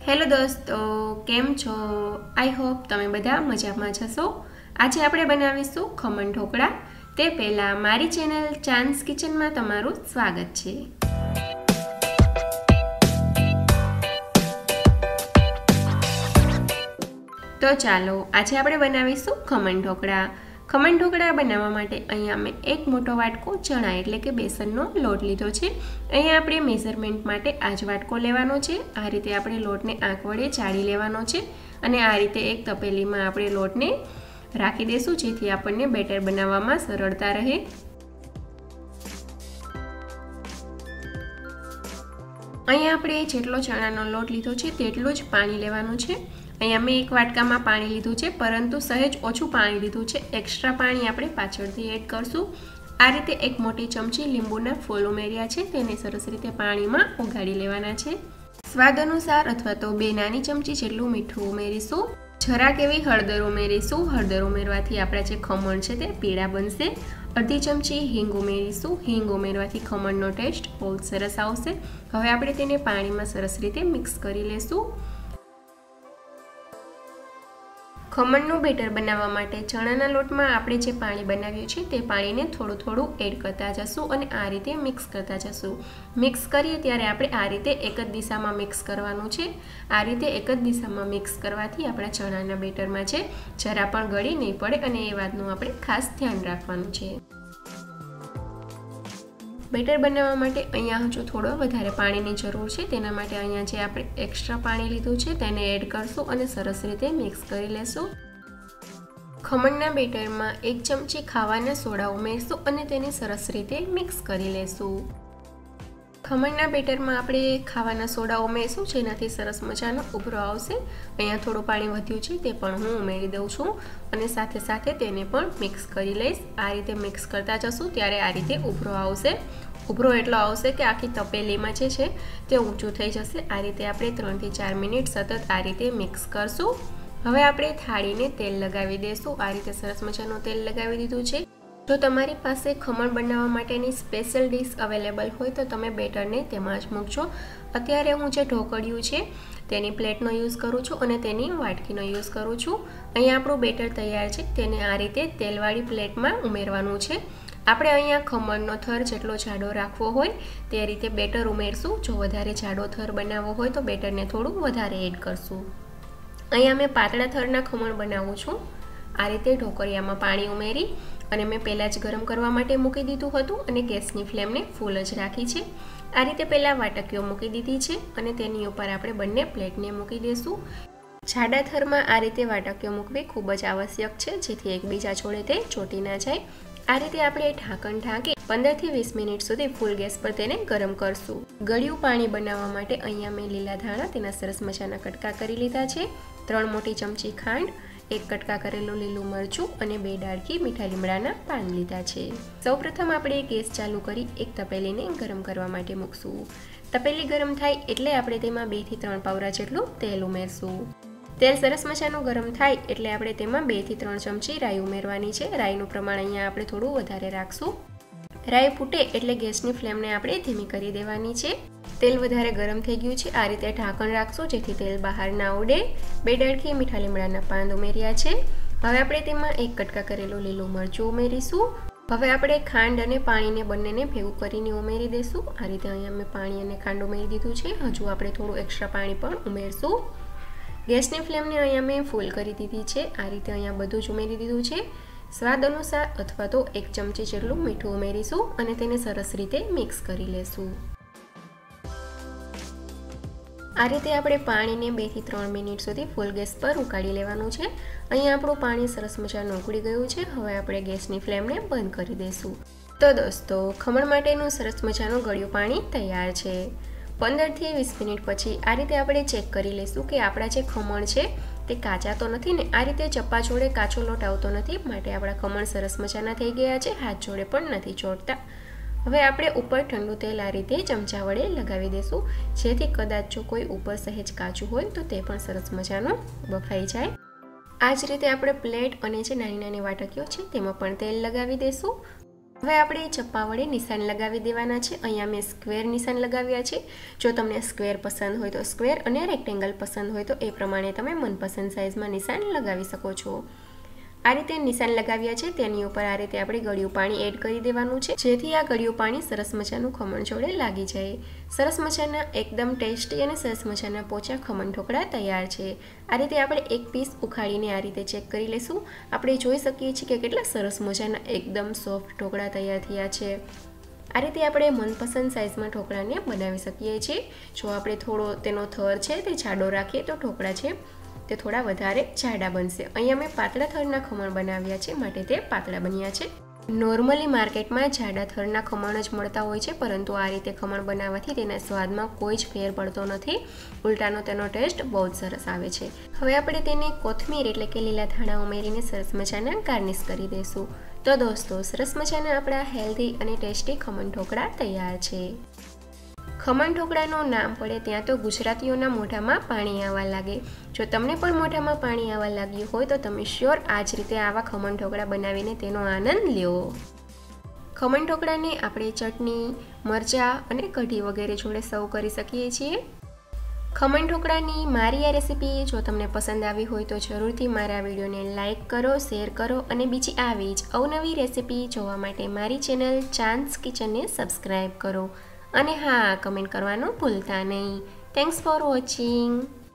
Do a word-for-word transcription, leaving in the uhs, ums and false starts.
Hello दोस्तों, केम छो? I hope तमे बधा मजामां हशो। आज आपणे बनावीशुं खमण ढोकळा। ते पहेला मारी चेनल चांस किचन में तमारुं स्वागत छे। तो चालो आज आपणे बनावीशुं खमण ढोकळा। खमण ढोकळा बनाववा माटे अहींया मैं एक मोटो वाटको चणा एटले के बेसननो लोट लीधो छे। अहींया आपणे मेजरमेंट माटे आज वाटको लेवानो छे। आ रीते आपणे लोटने आंख वडे चाળી लेवानो छे अने आ रीते एक तपेलीमां आपणे लोटने राखी देशुं जेथी आपणने बेटर बनाववामां सरळता रहे। अहींया आपणे जेटलो चणानो लोट लीधो छे तेटલું જ पाणी लेवानुं छे। अहींया मैं एक वाटकामां पाणी लीधुं छे, परंतु सहेज ओछुं पाणी लीधुं छे। एक्स्ट्रा पाणी आपणे पाछळथी एड करशुं। आ रीते एक मोटी चमची લીંબુના ફૂલ ઉમેર્યા છે, તેને સરસ રીતે પાણીમાં ઓગાળી લેવાના છે। સ્વાદ અનુસાર અથવા તો બે નાની ચમચી જેટલું મીઠું ઉમેરીશું। જરાક એવી હળદર ઉમેરીશું। હળદર ઉમેરવાથી આપણા જે ખમણ છે તે પીળા બનશે। અડધી ચમચી હિંગ ઉમેરીશું। હિંગ ઉમેરવાથી ખમણનો ટેસ્ટ બહુ સરસ આવશે। હવે આપણે તેને પાણીમાં સરસ રીતે મિક્સ કરી લેશું। खमणનું બેટર બનાવવા માટે ચણાના લોટમાં આપણે જે પાણી બનાવ્યું છે તે પાણીને થોડું થોડું એડ કરતા જશું અને આ રીતે મિક્સ કરતા જશું। મિક્સ કરીએ ત્યારે આપણે આ રીતે એક જ દિશામાં મિક્સ કરવાનું છે। આ રીતે એક જ દિશામાં મિક્સ કરવાથી આપણા ચણાના બેટરમાં છે જરા પણ ગળી નહીં પડે અને એ વાતનું આપણે ખાસ ધ્યાન રાખવાનું છે। બેટર બનાવવા માટે અહીંયા હજુ થોડો વધારે પાણીની જરૂર છે, તેના માટે અહીંયા જે આપણે એક્સ્ટ્રા પાણી લીધું છે તેને એડ કરશું અને સરસ રીતે મિક્સ કરી લેશું। ખમણના બેટરમાં એક ચમચી ખાવાના સોડા ઉમેરશું અને તેને સરસ રીતે મિક્સ કરી લેશું। ખમણના બેટરમાં આપણે ખાવાના સોડા ઉમેરશું જેનાથી સરસ મજાનો ઉભરો આવશે। અહીંયા થોડું પાણી વધ્યું છે તે પણ હું ઉમેરી દઉં છું અને સાથે સાથે તેને પણ મિક્સ કરી લઈશ। આ રીતે મિક્સ કરતા જશું ત્યારે આ રીતે ઉભરો આવશે। ઉભરો એટલો આવશે કે આખી તપેલીમાં જે છે તે ઊંચું થઈ જશે। આ રીતે આપણે ત્રણ થી ચાર મિનિટ સતત આ રીતે મિક્સ કરશું। હવે આપણે થાળીને તેલ લગાવી દેશું। આ રીતે સરસ મજાનું તેલ લગાવી દીધું છે। જો તમારી પાસે ખમણ બનાવવા માટેની સ્પેશિયલ ડીશ અવેલેબલ હોય તો તમે બેટરને તેમાં જ મૂકજો। અત્યારે હું જે ઢોકળિયું છે તેની પ્લેટનો યુઝ કરું છું અને તેની વાટકીનો યુઝ કરું છું। અહીંયા આપણું બેટર તૈયાર છે, તેને આ રીતે તેલવાળી પ્લેટમાં ઉમેરવાનું છે। આપણે અહીંયા ખમણનો થર જેટલો જાડો રાખવો હોય તે રીતે બેટર ઉમેરશું। જો વધારે જાડો થર બનાવવો હોય તો બેટરને થોડું વધારે એડ કરશું। અહીંયા मैं પાતળા થરના ખમણ બનાવું છું। આ રીતે ઢોકળિયામાં પાણી ઉમેરી અને मैं પહેલા જ ગરમ કરવા માટે મૂકી દીધું હતું અને ગેસની ફ્લેમને ફૂલ જ રાખી છે। આ રીતે પહેલા વાટકીઓ મૂકી દીધી છે અને તેની ઉપર આપણે બંને પ્લેટને મૂકી દેશું। જાડા થરમાં આ રીતે વાટકીઓ મૂકવી ખૂબ જ આવશ્યક છે જેથી એકબીજા જોડે તે ચોંટી ના જાય। आ रीते आपणे ढांकण ढांकी पंदर थी वीस मिनिट सुधी फूल गैस पर तेने गरम करशुं। गळ्युं पाणी बनाववा माटे अहींया मैं लीला धाणा तेना सरस मजाना कटका करी लीधा छे। त्रण मोटी चमची खांड, एक कटका करेલું લીલું મરચું અને બે ડાળખી મીઠા લીમડાના પાન લીધા છે। સૌપ્રથમ આપણે ગેસ ચાલુ કરી એક તપેલીને ગરમ કરવા માટે મૂકશું। તપેલી ગરમ થાય એટલે આપણે તેમાં બે થી ત્રણ પાવરા જેટલું તેલ ઉમેરશું। तेल सरस मजानुं गरम थाय एटले आपणे तेमां बे थी त्रण चमची राई उमेरवानी छे। राईनुं प्रमाण अहींया आपणे थोडुं वधारे राखशुं। राई फूटे एटले गैसनी फ्लेमने आपणे धीमी करी देवानी छे। तेल वधारे गरम थई गयुं छे। आ रीते ढांकण राखशुं जेथी तेल बहार ना उडे। बे डाळखी मीठा લીમડાના पान उमेर्या छे। हवे आपणे तेमां एक कटका करेલું લીલું મરચું उमेरीशुं। हवे आपणे खांड अने पाणीने बंनेने भेगुं करीने उमेरी देशुं। आ रीते अहींया मैं पाणी अने खांड उमेरी दीधुं छे। हजू आपणे थोडुं एक्स्ट्रा पाणी पण उमेरशुं। गैसनी फ्लेमने अहींया मैं फूल करी दीधी छे। आ रीते अहींया बधुं ज उमेरी दीधुं छे। स्वाद अनुसार अथवा तो एक चमची जेटલું मीठું उमेरीशुं अने तेने सरस रीते मिक्स करी लेशुं। आ रीते आपणे पाणीने बे थी त्रण मिनिट सुधी फूल गैस पर उकाળી लेवानुं छे। अहींया आपणुं पाणी सरस मजानुं उकળી गयुं छे। हवे आपणे गैसनी फ्लेमने बंध करी देशुं। तो दोस्तों खमण माटेनुं सरस मजानुं गળ્યું पाणी तैयार छे। पंदर थी वीस मिनिट पछी आ रीते आपणे चेक करी लेशुं के आपणा जे खमण छे ते काचा तो नथी ने। आ रीते चप्पा जोड़े काचो लोट आवतो नथी, माटे आपणा खमण सरस मजाना थई गया छे। हाथ जोड़े पण नथी ચોંટતા। हवे आपणे उपर ठंडू तेल आ रीते चमचा वडे लगावी देशुं जेथी कदाच जो कोई उपर सहेज काचुं होय तो ते पण सरस मजानुं बफाई जाय। आ ज रीते आपणे प्लेट अने जे नानी नानी वाटकीओ छे तेमां पण तेल लगावी देशुं। હવે આપણે ચપ્પા વડે નિશાન લગાવી દેવાના છે। અહીંયા મેં સ્ક્વેર નિશાન લગાવ્યા છે। જો તમને સ્ક્વેર પસંદ હોય તો સ્ક્વેર અને રેક્ટેંગલ પસંદ હોય તો એ પ્રમાણે તમે મનપસંદ સાઇઝમાં નિશાન લગાવી શકો છો। આ રીતે નિશાન લગાવ્યા છે તેની ઉપર આ રીતે આપણે ગળ્યું પાણી એડ કરી દેવાનું છે, જેથી આ ગળ્યું પાણી સરસ મજાનું ખમણ જોડે લાગી જાય। સરસ મજાના એકદમ ટેસ્ટી અને સરસ મજાના પોચા ખમણ ઢોકળા તૈયાર છે। આ રીતે આપણે એક પીસ ઉખાડીને આ રીતે ચેક કરી લેશું। આપણે જોઈ શકીએ છીએ કે કેટલા સરસ મજાના એકદમ સોફ્ટ ઢોકળા તૈયાર થયા છે। આ રીતે આપણે મનપસંદ સાઇઝમાં ઢોકળાને બનાવી શકીએ છીએ। જો આપણે થોડો તેનો થર છે તે જાડો રાખીએ તો ઢોકળા છે તે થોડા વધારે જાડા બનશે। અહીંયા મેં પાતળા થરના ખમણ બનાવ્યા છે માટે તે પાતળા બન્યા છે। નોર્મલી માર્કેટમાં જાડા થરના ખમણ જ મળતા હોય છે, પરંતુ આ રીતે ખમણ બનાવવાથી તેના સ્વાદમાં કોઈ જ ફેર પડતો નથી, ઉલટાનો તેનો ટેસ્ટ બહુ જ સરસ આવે છે। હવે આપણે તેને કોથમીર એટલે કે લીલા ધાણા ઉમેરીને સરસ મજાના ગાર્નિશ કરી દઈશું। તો દોસ્તો, સરસ મજાના આપણા હેલ્ધી અને ટેસ્ટી ખમણ ઢોકળા તૈયાર છે। ખમણ ઢોકળાનું નામ પડે ત્યાં તો ગુજરાતીઓના મોઢામાં પાણી આવવા લાગે। જો તમને પણ મોઢામાં પાણી આવવા લાગ્યું હોય તો તમે શ્યોર આ જ રીતે આવા ખમણ ઢોકળા બનાવીને તેનો આનંદ લ્યો। ખમણ ઢોકળાને આપણે ચટણી, મરચાં અને કઢી વગેરે જોડે સર્વ કરી શકીએ છીએ। ખમણ ઢોકળાની મારી આ રેસીપી જો તમને પસંદ આવી હોય તો જરૂરથી મારા વિડીયોને લાઇક કરો, શેર કરો અને બીજી આવી જ અવનવી રેસીપી જોવા માટે મારી ચેનલ ચાન્સ કિચનને સબસ્ક્રાઈબ કરો। અને હા, કમેન્ટ કરવાનું ભૂલતા નહીં। Thanks for watching.